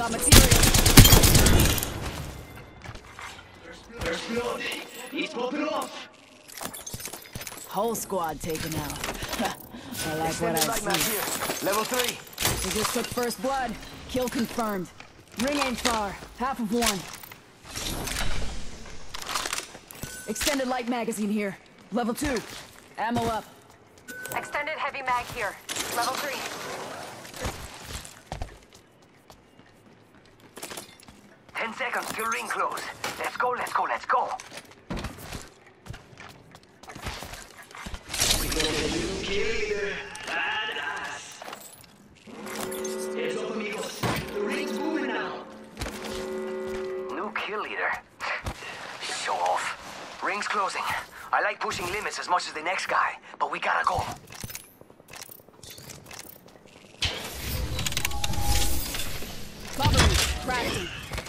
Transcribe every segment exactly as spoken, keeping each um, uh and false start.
Got material. First blood. He's popping off. Whole squad taken out. I like what I see. Here. Level three. We just took first blood. Kill confirmed. Ring ain't far. Half of one. Extended light magazine here. Level two. Ammo up. Extended heavy mag here. Level three. Ten seconds till ring close. Let's go, let's go, let's go. We got a new kill leader. Badass. Heads up, amigos. The ring's moving now. New kill leader. Show off. Ring's closing. I like pushing limits as much as the next guy, but we gotta go. Cover me. Crafty.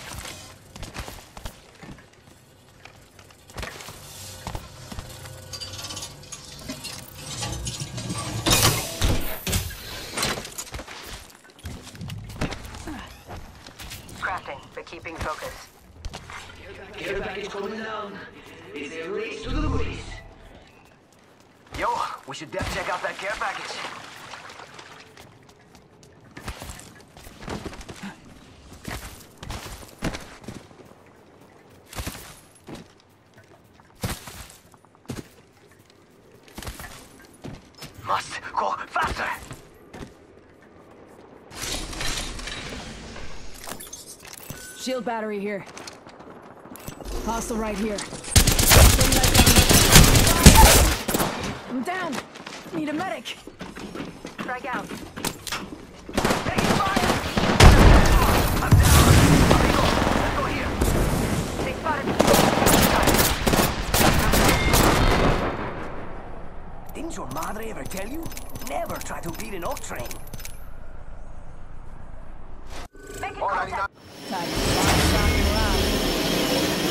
Crafting, but keeping focus. Care package coming down. It's a race to the goodies. Yo, we should def check out that care package. Must go faster. Shield battery here. Hostile right here. I'm down. Need a medic. Strike out. Taking fire! I'm down. Amigo, let's go here. They spotted me. Didn't your madre ever tell you? Never try to beat an oak train. Making contact. Time to fly around.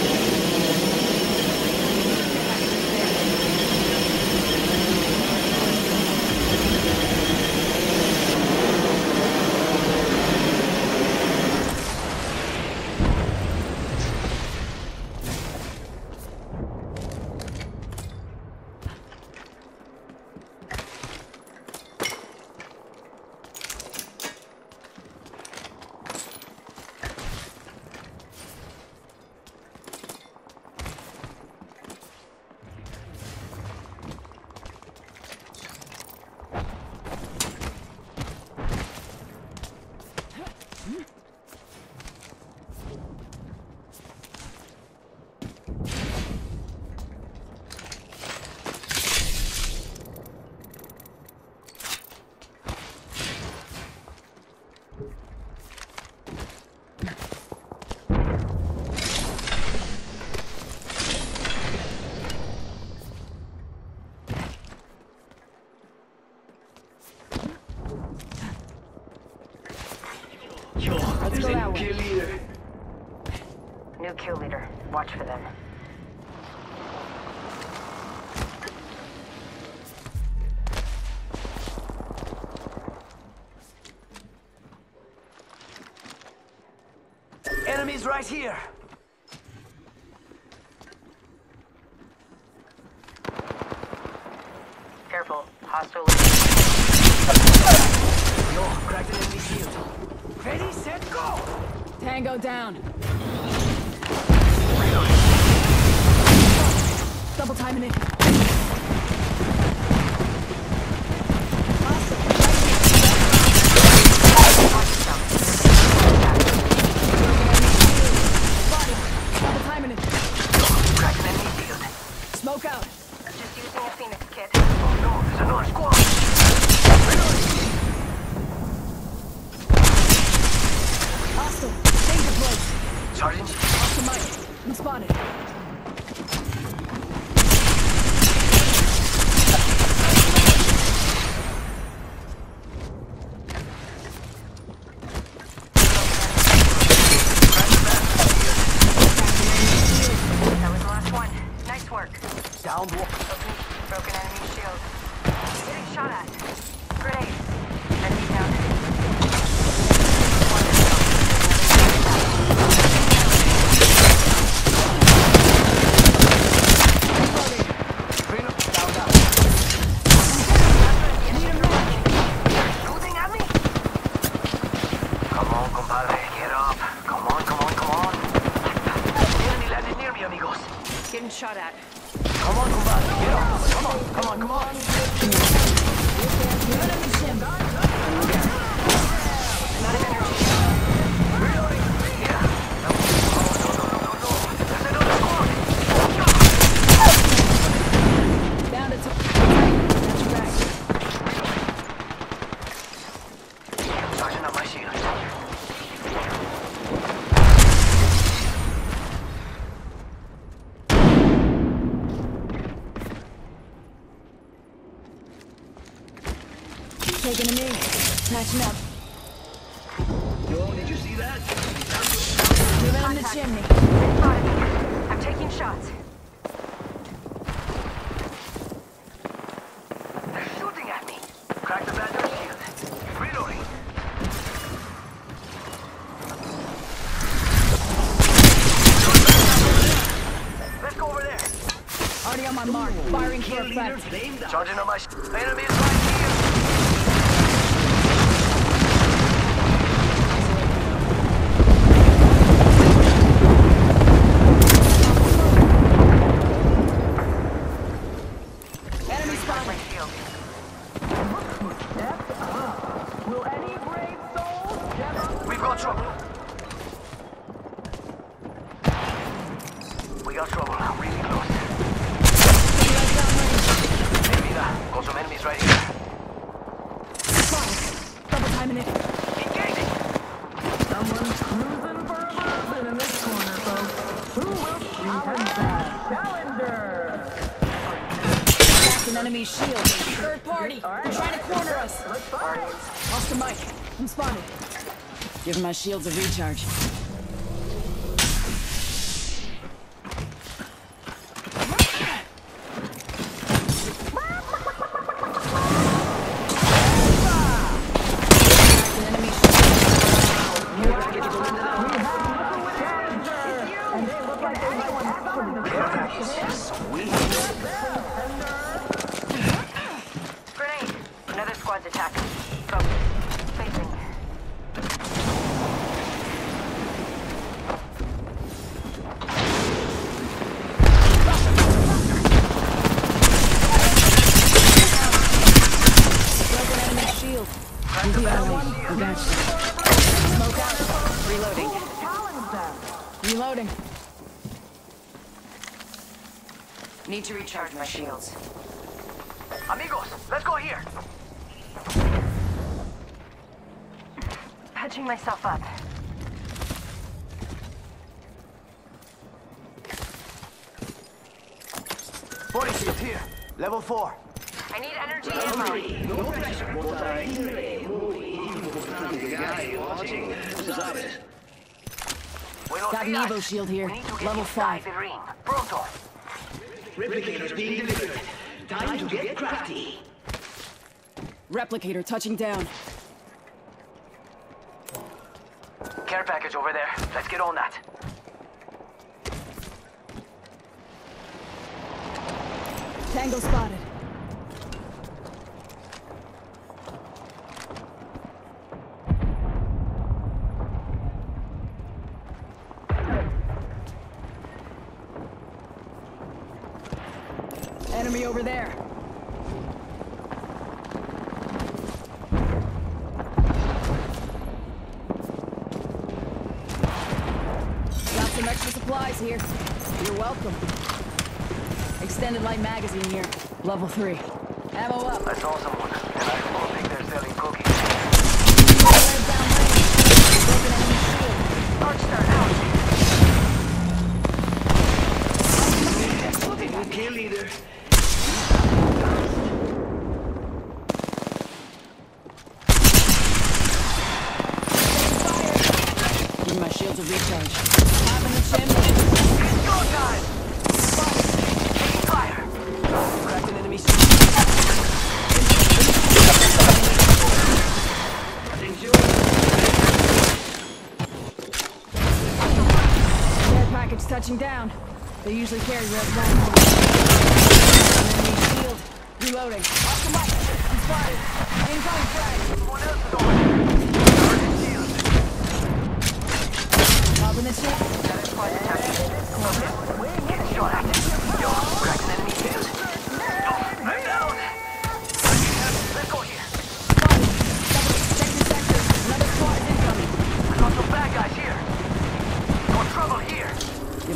Yo, Let's there's go a that new way. kill leader. New kill leader. Watch for them. Enemies right here. Careful. Hostile. Yo, cracked an enemy shield. Ready, set, go! Tango down. Double timing it. Double timing it. Cracked an enemy shield. Smoke out. Just using a Phoenix kit. Oh no, there's another squad. Hostile. Danger place. Sergeant, Hostile Mike. I'm spotted. That was the last one. Nice work. down one. Broken, broken enemy shield. Getting shot at. Grenade. Enemy down. One is down. Come on, compadre, get up. Come on, come on, come on. Enemy landed near me, amigos. Getting shot at. Come on, compadre, get up. Come on, come on, come on. Reloading. Yeah. No, no, no, no, no, no. There's another squad. Down to top. That's right. Charging up my shield. Taking a knee. Patching up. Yo, did you see that? Moving on the chimney. Spotted me. I'm taking shots. They're shooting at me. Crack the bandit shield. Reloading. Let's go over there. Already on my mark. Firing for Kill leader effect. flamed out. Charging on my sh- enemy is right here. Enemy spotted. My shield. We've got trouble. We got trouble. Really close. Hey, Vida. Got some enemies right here. Spotted. Double timing it. Engaging. Someone's cruising for a bourbon in this corner, folks. Who will challenge that? Challenger! That's an enemy shield. Third party. They're trying to corner us. Lost the mic. I'm spotted. Give my shields a recharge. An enemy Grenade. Another squad's attacking. Focus. Facing. Broken enemy shield. You'll be alright. We got you. Smoke out. Reloading. Reloading. Need to recharge my shields. Amigos, let's go here. Patching myself up. Body shield here. Level four. I need energy ammo. No pressure. Vorrei muy importante guy watching. Sabes? Buenos Got an dias. Evo shield here. We need to get Level inside five. the ring. Pronto. Replicators being delivered. Time to get crafty. Replicator touching down. Care package over there. Let's get on that. Tango spotted. Enemy over there. Got some extra supplies here. You're welcome. Extended light magazine here. Level three. Ammo up. I saw someone, and I don't think they're selling cookies. Fire down range. Broken enemy shield. Arch start out. Kill leader. Give my shields a recharge. Top in the chimney. It's go time! Taking fire! Cracked an enemy shield. Care package touching down. They usually carry red flags. Enemy shield. Reloading. Off the mic. I'm spotted. Incoming frag. Someone else is over there. Target shield.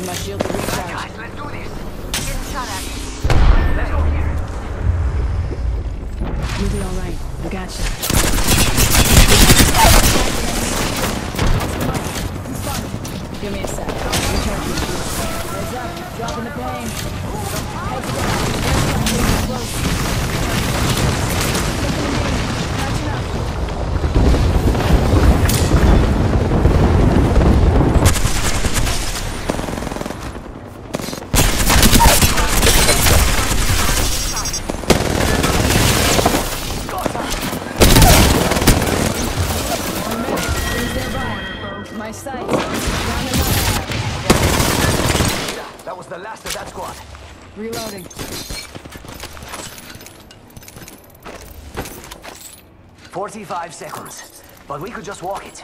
my shield to recharge. Guys, let's do this. Getting shot at. Let's go here. You'll be alright. I got you. Give me a sec. Recharge your shield. Heads up. Dropping the plane. Heads down. Aircraft close. Looking at me. Catching up. My sights. Down enough. That was the last of that squad. Reloading. Forty-five seconds. But we could just walk it.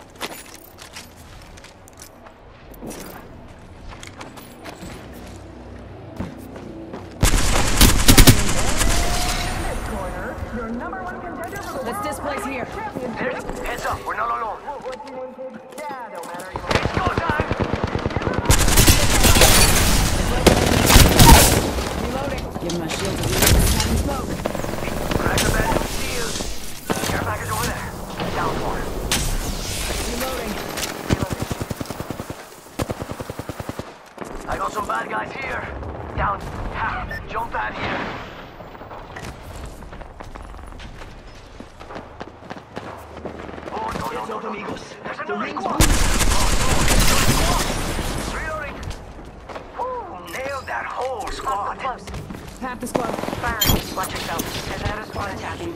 Corner, your number one contender for the Let's World displace here. Heads, heads up, we're not alone. What do you want, kid? Yeah, no matter. It's go time! Reloading. Give him my shield to reload. Having smoke. Crack the bed, shield. Care package over there. Down for it. Reloading. I got some bad guys here. Down. Ha! Jump pad here. Oh, no, no, no, no, amigos. There's another squad. Reloading. Ooh, nailed that whole squad. Close. Half the squad. Firing. Watch yourself. There's another squad attacking.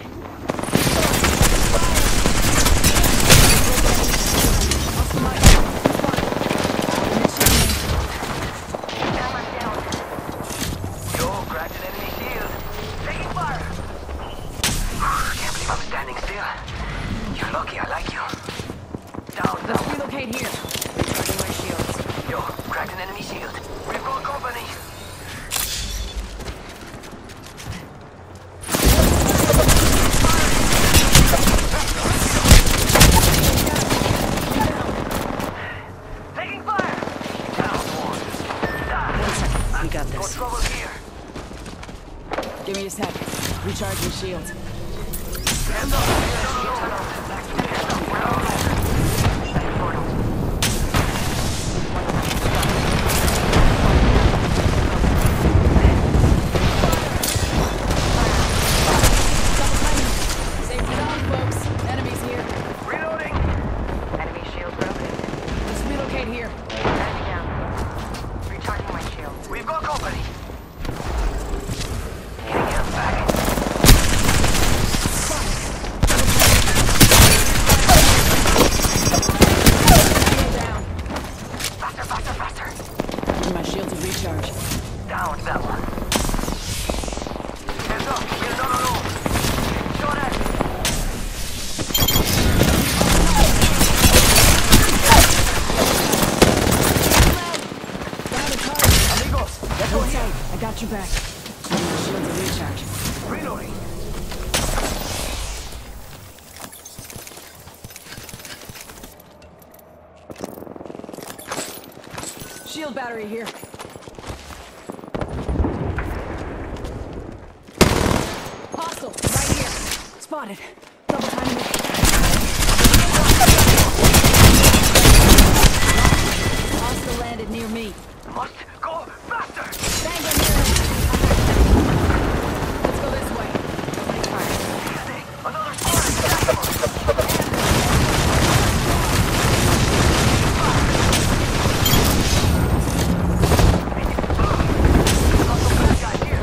Camera down. Yo, cracked an enemy shield. Taking fire. Can't believe I'm standing still. You're lucky I like you. Down, Let's down. relocate here. Recharging my shields. Yo, cracked an enemy shield. We've got company. Taking fire. Down one. Die. We got No this. trouble here. Give me a sec. Recharge your shields. Hands up. Hands up. We're out. Second portal. Safety on, folks. Enemies here. Reloading. Enemy shield broken. Let's relocate here. Enemy down. Recharging my shields. We've got company. Getting him back. Stay down. Faster, faster, faster. Give my shield to recharge. Down that one. Hands up. We're not alone. Shot at. Down the target. Amigos, let's go Hold here. tight. I got your back. Give me my shield to recharge. Reloading. Shield battery here. Hostile, right here. Spotted. Double timing it. Hostile landed near me. Must go faster. Tango near him. Let's go this way. Another squad. Guys here.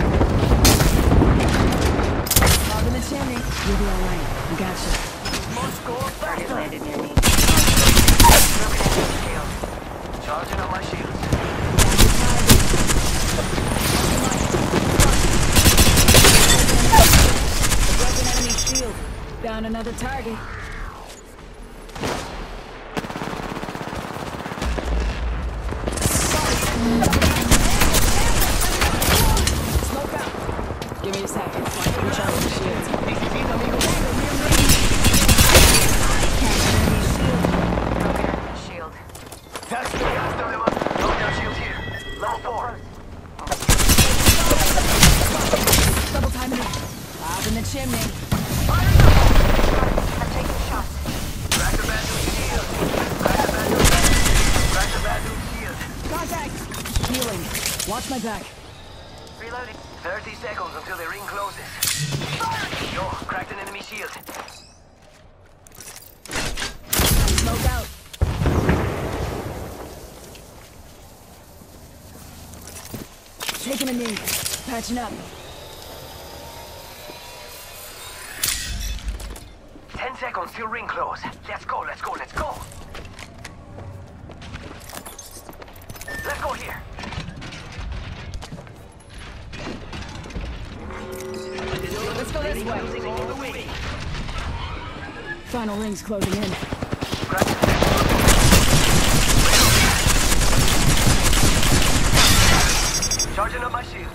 Logging the chimney. You'll be alright. I got you. Must go Target faster. landed near me. Broken enemy shield. Charging on my shields. Broken enemy shield. Down another target. Smoke out. Give me a second. Recharge the shields. Broken enemy shield. That's the gas dilemma. No down shield here. chimney. I'm taking shots. Crack the bad news shield. Crack the bad news. Crack the bad news shield. Contact! Healing. Watch my back. Reloading. thirty seconds until the ring closes. Fire! Yo, cracked an enemy shield. Smoke out. Taking a knee. Patching up. Ten seconds till ring close. Let's go, let's go, let's go. Let's go here. Let's go this way. Closing all the way. Final ring's closing in. Crack the Charging up my shields.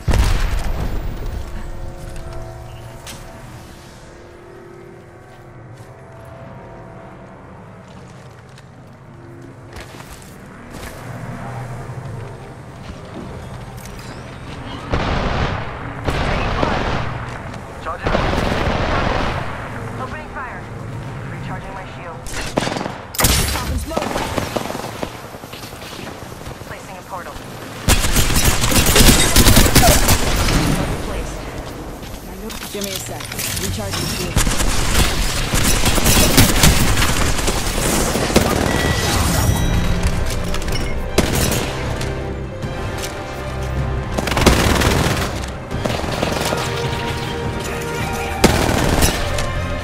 Charging up. Opening fire. Recharging my shield. Popping smoke. Placing a portal. Placed. Give me a sec. Recharging shield.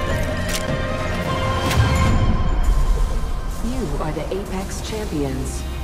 You are the Apex Champions.